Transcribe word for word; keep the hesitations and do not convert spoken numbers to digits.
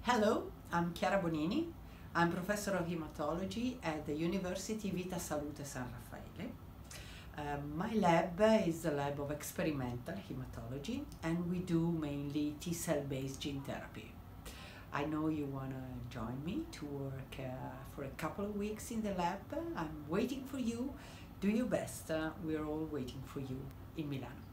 Hello, I'm Chiara Bonini. I'm professor of hematology at the University Vita Salute San Raffaele. Uh, my lab is the lab of experimental hematology, and we do mainly T-cell based gene therapy. I know you want to join me to work uh, for a couple of weeks in the lab. I'm waiting for you. Do your best. Uh, we're all waiting for you in Milan.